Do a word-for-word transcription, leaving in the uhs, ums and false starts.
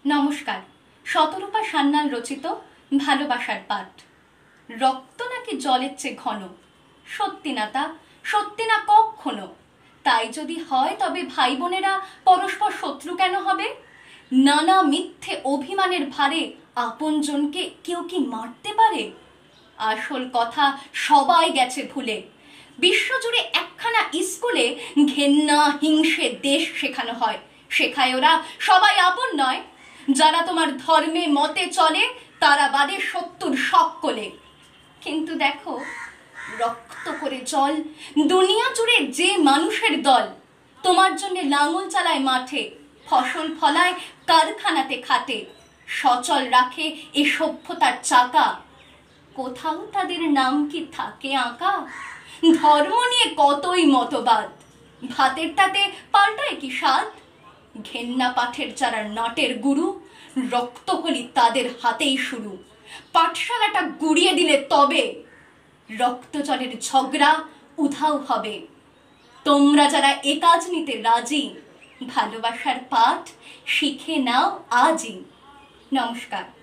নমস্কার। শতরূপা সান্যাল রচিত ভালোবাসার পাঠ। রক্ত নাকি জলের চেয়ে ঘন, সত্যি না তা, সত্যি না কখনো। তাই যদি হয় তবে ভাই বোনেরা পরস্পর শত্রু কেন হবে? নানা মিথ্যে অভিমানের ভারে আপনজনকে কেউ কি মারতে পারে? আসল কথা সবাই গেছে ভুলে। বিশ্বজুড়ে একখানা স্কুলে ঘেন্না হিংসে দেশ শেখানো হয়। শেখায় ওরা সবাই আপন নয়, যারা তোমার ধর্মে মতে চলে তারা বাদে সত্তর সকলে। কিন্তু দেখো, রক্ত করে জল দুনিয়া জুড়ে যে মানুষের দল তোমার জন্য লাঙল চালায় মাঠে, ফসল ফলায় কারখানাতে খাটে, সচল রাখে এ সভ্যতার চাকা, কোথাও তাদের নাম কি থাকে আঁকা? ধর্ম নিয়ে কতই মতবাদ, ভাতের তাতে পাল্টায় কি স্বাদ? ঘেন্না পাঠের যারা নাটের গুরু, রক্তকলি তাদের হাতেই শুরু। পাঠশালাটা গুড়িয়ে দিলে তবে রক্ত জলের ঝগড়া উধাও হবে। তোমরা যারা এ কাজ নিতে রাজি, ভালোবাসার পাঠ শিখে নাও আজই। নমস্কার।